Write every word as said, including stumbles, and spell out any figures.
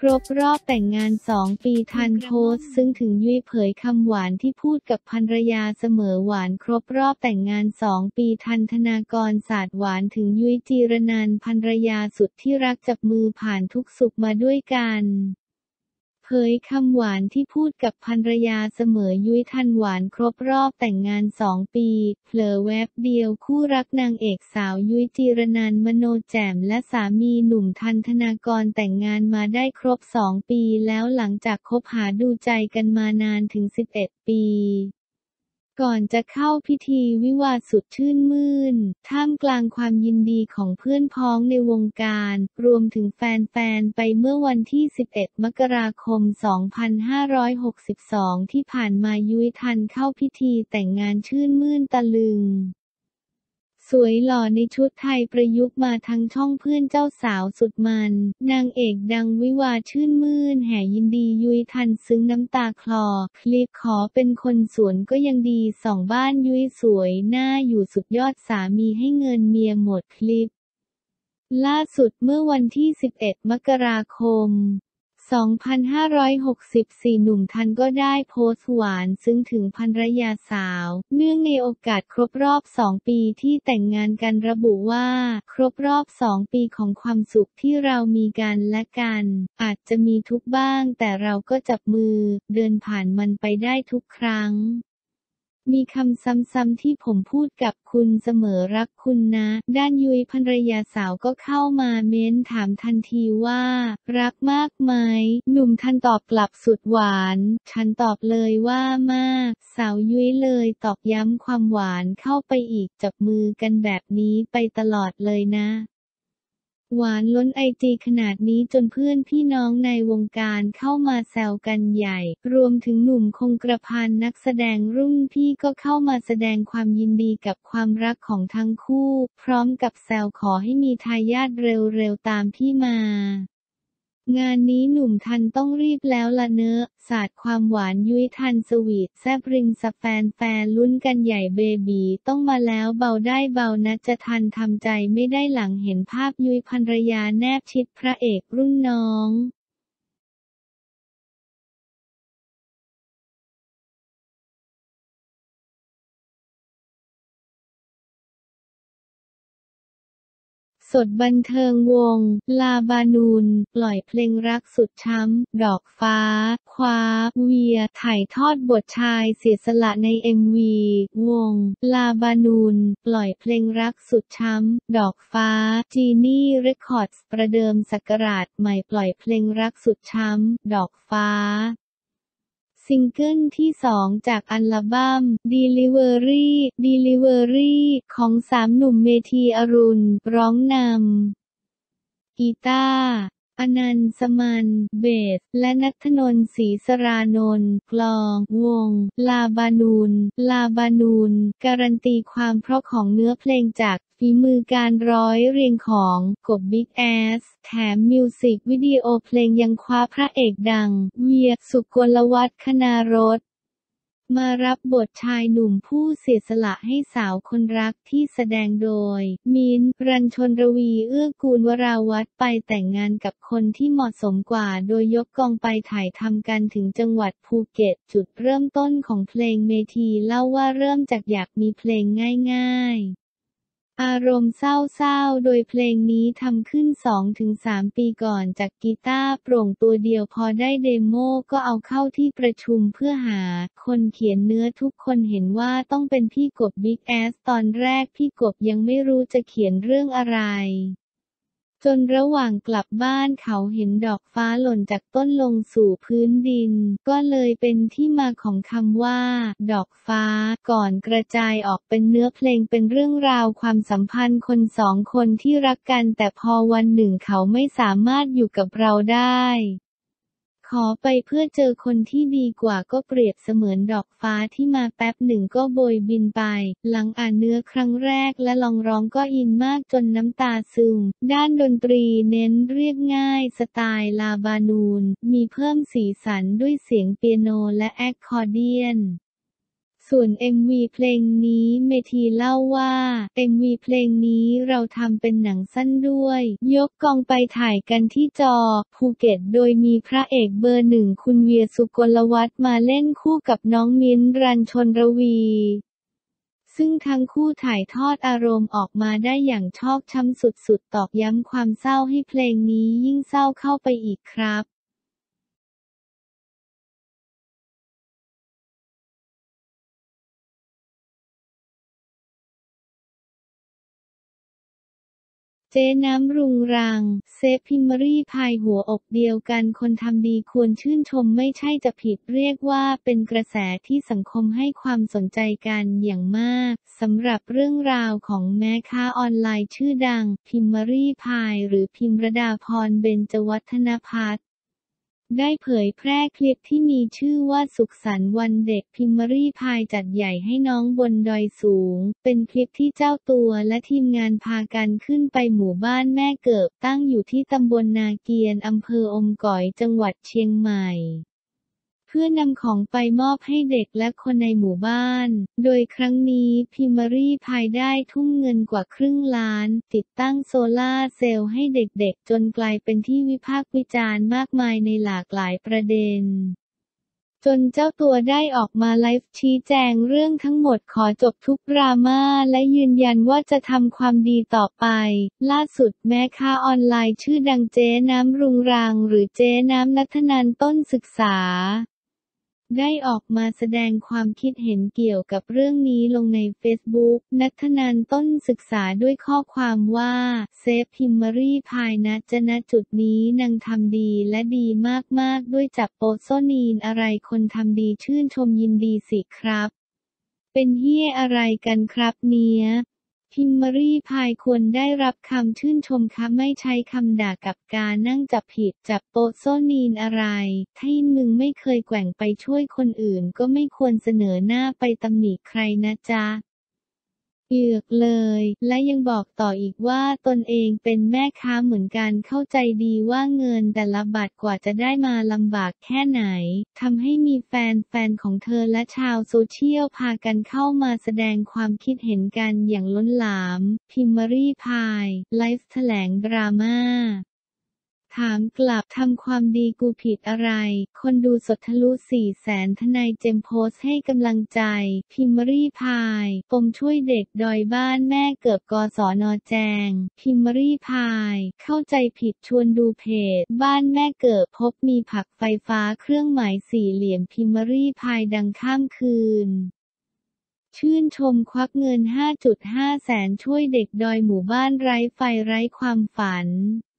ครบรอบแต่งงานสองปีทันโพสต์ซึ่งถึงยุ้ยเผยคำหวานที่พูดกับภรรยาเสมอหวานครบรอบแต่งงานสองปีทันธนากรศาสตร์หวานถึงยุ้ยจีรนันท์ภรรยาสุดที่รักจับมือผ่านทุกสุขมาด้วยกันเผยคำหวานที่พูดกับภรรยาเสมอยุ้ยทันหวานครบรอบแต่งงานสองปีเผลอแวบเดียวคู่รักนางเอกสาวยุ้ยจีรนันท์มโนแจ่มและสามีหนุ่มทันธนากรแต่งงานมาได้ครบสองปีแล้วหลังจากคบหาดูใจกันมานานถึงสิบเอ็ดปีก่อนจะเข้าพิธีวิวาห์สุดชื่นมื่นท่ามกลางความยินดีของเพื่อนพ้องในวงการรวมถึงแฟนๆไปเมื่อวันที่สิบเอ็ดมกราคมสองพันห้าร้อยหกสิบสองที่ผ่านมายุ้ยทันเข้าพิธีแต่งงานชื่นมื่นตะลึงสวยหล่อในชุดไทยประยุกต์มาทั้งช่องเพื่อนเจ้าสาวสุดมันนางเอกดังวิวาห์ชื่นมื่นแห่ยินดียุ้ยทันซึ้งน้ำตาคลอคลิปขอเป็นคนสวนก็ยังดีสองบ้านยุ้ยสวยหน้าอยู่สุดยอดสามีให้เงินเมียหมดคลิปล่าสุดเมื่อวันที่สิบเอ็ดมกราคมสองพันห้าร้อยหกสิบสี่หนุ่มทันก็ได้โพสต์หวานซึ้งถึงภรรยาสาวเนื่องในโอกาสครบรอบสองปีที่แต่งงานกันระบุว่าครบรอบสองปีของความสุขที่เรามีกันและกันอาจจะมีทุกข์บ้างแต่เราก็จับมือเดินผ่านมันไปได้ทุกครั้งมีคำซ้ำๆที่ผมพูดกับคุณเสมอรักคุณนะด้านยุ้ยภรรยาสาวก็เข้ามาเม้นถามทันทีว่ารักมากไหมหนุ่มทันตอบกลับสุดหวานฉันตอบเลยว่ามากสาวยุ้ยเลยตอกย้ำความหวานเข้าไปอีกจับมือกันแบบนี้ไปตลอดเลยนะหวานล้นไอจีขนาดนี้จนเพื่อนพี่น้องในวงการเข้ามาแซวกันใหญ่รวมถึงหนุ่มคงกระพันนักแสดงรุ่นพี่ก็เข้ามาแสดงความยินดีกับความรักของทั้งคู่พร้อมกับแซวขอให้มีทายาทเร็วๆตามพี่มางานนี้หนุ่มทันต้องรีบแล้วล่ะเนอะสาดความหวานยุ้ยทันสวีทแซบริงสแฟนแฟนลุ้นกันใหญ่เบบีต้องมาแล้วเบาได้เบานะจะทันทำใจไม่ได้หลังเห็นภาพยุ้ยภรรยาแนบชิดพระเอกรุ่นน้องสดบันเทิงวงลาบานูนปล่อยเพลงรักสุดช้ำดอกฟ้าคว้าเวียถ่ายทอดบทชายเสียสละใน เอ็ม วี วงลาบานูนปล่อยเพลงรักสุดช้ำดอกฟ้าจีนี่เรคคอร์ดส์ประเดิมศักราชใหม่ปล่อยเพลงรักสุดช้ำดอกฟ้าซิงเกิลที่สองจากอัลบั้ม Delivery Delivery ของสามหนุ่มเมธีอรุณร้องนำกีตาร์อนันต์สมันเบสและณัฐนนท์ศรีสรานนท์กลองวงลาบานูนลาบานูนการันตีความเพราะของเนื้อเพลงจากฝีมือการร้อยเรียงของกบบิ๊กแอสแถมมิวสิกวิดีโอเพลงยังคว้าพระเอกดังเวียสุกลวัฒน์ คณารสมารับบทชายหนุ่มผู้เสียสละให้สาวคนรักที่แสดงโดยมิ้นท์ รัญชนรวีเอื้อกูลวราวัฒน์ไปแต่งงานกับคนที่เหมาะสมกว่าโดยยกกองไปถ่ายทำกันถึงจังหวัดภูเก็ตจุดเริ่มต้นของเพลงเมธีเล่าว่าเริ่มจากอยากมีเพลงง่ายๆอารมณ์เศร้าๆโดยเพลงนี้ทำขึ้น สองถึงสาม ปีก่อนจากกีตาร์โปร่งตัวเดียวพอได้เดโมก็เอาเข้าที่ประชุมเพื่อหาคนเขียนเนื้อทุกคนเห็นว่าต้องเป็นพี่กบบิ๊กแอสตอนแรกพี่กบยังไม่รู้จะเขียนเรื่องอะไรจนระหว่างกลับบ้านเขาเห็นดอกฟ้าหล่นจากต้นลงสู่พื้นดินก็เลยเป็นที่มาของคำว่าดอกฟ้าก่อนกระจายออกเป็นเนื้อเพลงเป็นเรื่องราวความสัมพันธ์คนสองคนที่รักกันแต่พอวันหนึ่งเขาไม่สามารถอยู่กับเราได้ขอไปเพื่อเจอคนที่ดีกว่าก็เปรียบเสมือนดอกฟ้าที่มาแป๊บหนึ่งก็โบยบินไปหลังอ่านเนื้อครั้งแรกและลองร้องก็อินมากจนน้ำตาซึมด้านดนตรีเน้นเรียบง่ายสไตล์ลาบานูนมีเพิ่มสีสันด้วยเสียงเปียโนและแอคคอร์เดียนส่วน เอ็ม วี เพลงนี้เมธีเล่าว่า เอ็ม วี เพลงนี้เราทำเป็นหนังสั้นด้วย ยกกองไปถ่ายกันที่จอ ภูเก็ตโดยมีพระเอกเบอร์หนึ่งคุณเวียร์ สุกลวัฒน์มาเล่นคู่กับน้องมิ้นท์ รัญชนรวี ซึ่งทั้งคู่ถ่ายทอดอารมณ์ออกมาได้อย่างชอกช้ำสุดๆตอกย้ำความเศร้าให้เพลงนี้ยิ่งเศร้าเข้าไปอีกครับเจ๊น้ำรุงรัง เซฟพิมพ์รี่พายหัวอกเดียวกันคนทำดีควรชื่นชมไม่ใช่จะผิดเรียกว่าเป็นกระแสที่สังคมให้ความสนใจกันอย่างมากสำหรับเรื่องราวของแม่ค้าออนไลน์ชื่อดังพิมพ์รี่พายหรือพิมรดาพรเบญจวัฒนภัทรได้เผยแพร่คลิปที่มีชื่อว่าสุขสันต์วันเด็กพิมพ์รี่พายจัดใหญ่ให้น้องบนดอยสูงเป็นคลิปที่เจ้าตัวและทีมงานพากันขึ้นไปหมู่บ้านแม่เกิบตั้งอยู่ที่ตำบลนาเกียนอำเภออมก๋อยจังหวัดเชียงใหม่เพื่อนำของไปมอบให้เด็กและคนในหมู่บ้าน โดยครั้งนี้พิมพ์รี่พายได้ทุ่มเงินกว่าครึ่งล้านติดตั้งโซล่าร์เซลล์ให้เด็กๆจนกลายเป็นที่วิพากษ์วิจารณ์มากมายในหลากหลายประเด็น จนเจ้าตัวได้ออกมาไลฟ์ชี้แจงเรื่องทั้งหมดขอจบทุกดราม่าและยืนยันว่าจะทำความดีต่อไป ล่าสุดแม่ค้าออนไลน์ชื่อดังเจ๊น้ำรุงรังหรือเจ๊น้ำณัฐนันท์ต้นศึกษาได้ออกมาแสดงความคิดเห็นเกี่ยวกับเรื่องนี้ลงในเฟซบุ๊กณัฐนันท์ต้นศึกษาด้วยข้อความว่าเซฟพิมพ์รี่พายนะจะณจุดนี้นางทำดีและดีมากๆด้วยจับโปโซนีนอะไรคนทำดีชื่นชมยินดีสิครับเป็นเหี้ยอะไรกันครับเนี้ยพิมพ์รี่พายควรได้รับคำชื่นชมคะไม่ใช้คำด่ากับการนั่งจับผิดจับโปโซนีนอะไรถ้ามึงไม่เคยแกว่งไปช่วยคนอื่นก็ไม่ควรเสนอหน้าไปตำหนิใครนะจ๊ะเอือกเลยและยังบอกต่ออีกว่าตนเองเป็นแม่ค้าเหมือนกันเข้าใจดีว่าเงินแต่ละบาทกว่าจะได้มาลำบากแค่ไหนทำให้มีแฟนๆของเธอและชาวโซเชียลพากันเข้ามาแสดงความคิดเห็นกันอย่างล้นหลามพิมพ์รี่พายไลฟ์แถลงดราม่าถามกลับทำความดีกูผิดอะไรคนดูสดทะลุสี่แสนทนายเจมส์โพสต์ให้กำลังใจพิมพ์รี่พายปมช่วยเด็กดอยบ้านแม่เกิดกสนแจงพิมพ์รี่พายเข้าใจผิดชวนดูเพจบ้านแม่เกิดพบมีผักไฟฟ้าเครื่องหมายสี่เหลี่ยมพิมพ์รี่พายดังข้ามคืนชื่นชมควักเงิน ห้าจุดห้า แสนช่วยเด็กดอยหมู่บ้านไร้ไฟไร้ความฝัน